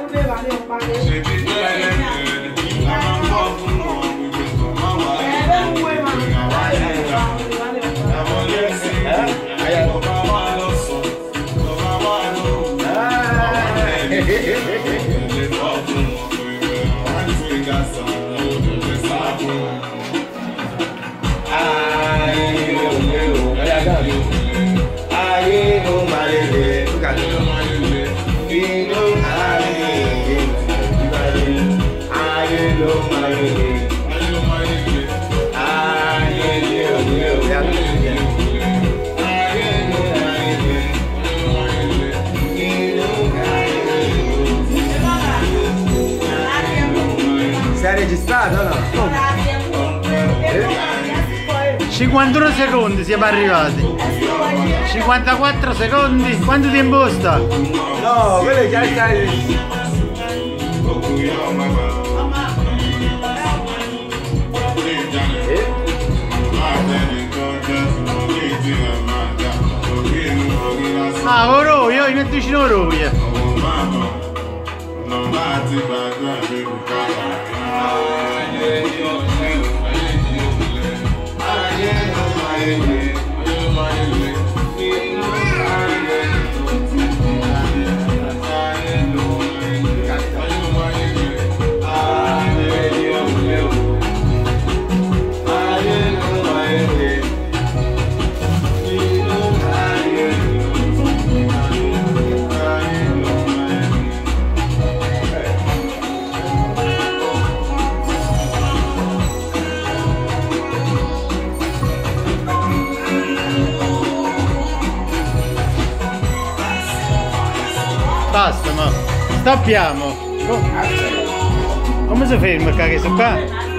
Sei registrato o no? 51 secondi siamo arrivati. 54 secondi. Quanto tempo sta? No, quello è già stai. Ah, oro, io mi metto vicino oro. Basta, ma stoppiamo. Come si ferma che sto qua?